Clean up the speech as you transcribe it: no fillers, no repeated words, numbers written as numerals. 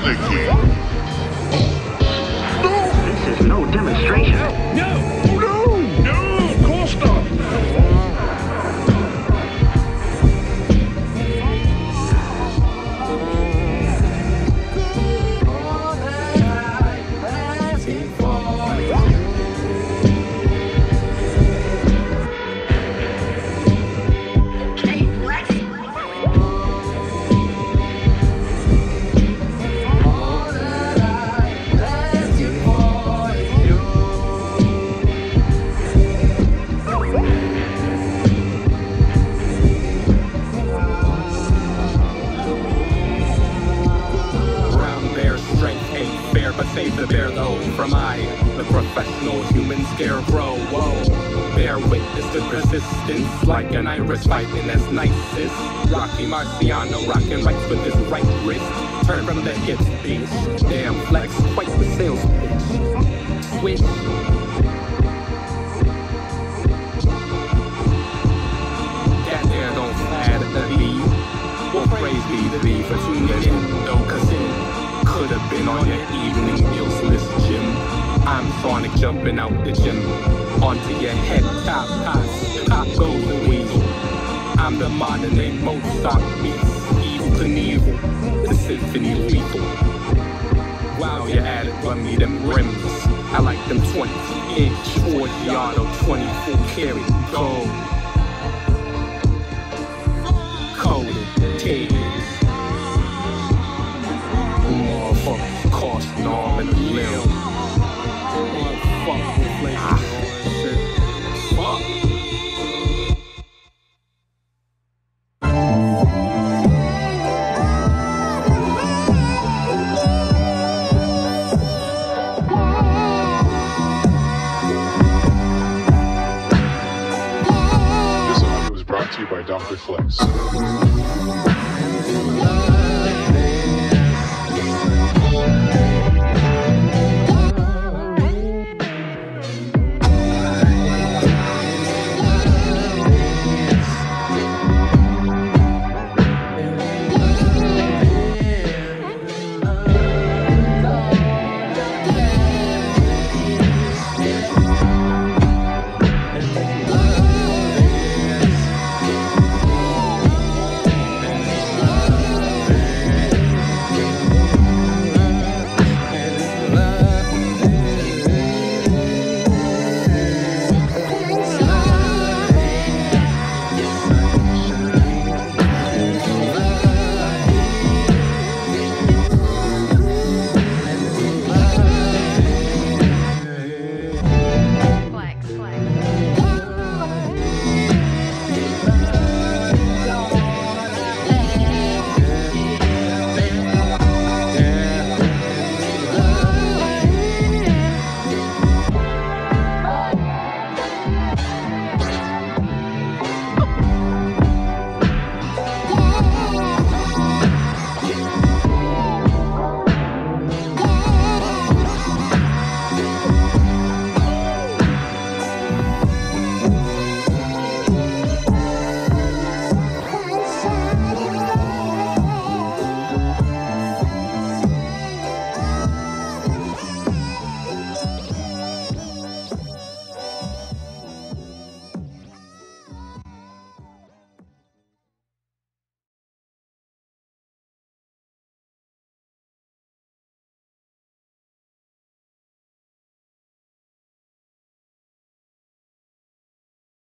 finicky. This is no demonstration. No, of course not. But save the bear low from the professional human scarecrow. Whoa, bear witness to persistence, like an iris fighting as nicest. Rocky Marciano rocking rights with his right wrist. Turn from the hips, bitch. Damn flex, quite the sales pitch. Switch. That there don't add the B. Well, praise be the B for tuning in, though, cause could have been on your evening meals list, Jim. I'm Sonic jumping out the gym. Onto your head, top hots, top goes the weasel. I'm the modern day Mozart beats, evil Knievel, the symphony lethal. Wow, you added run me them rims. I like them 20-inch Ford Giotto 24 karat gold. Coated tails. Cost an arm and a limb. Fuck shit. Fuck. This audio was brought to you by Dr. Flex.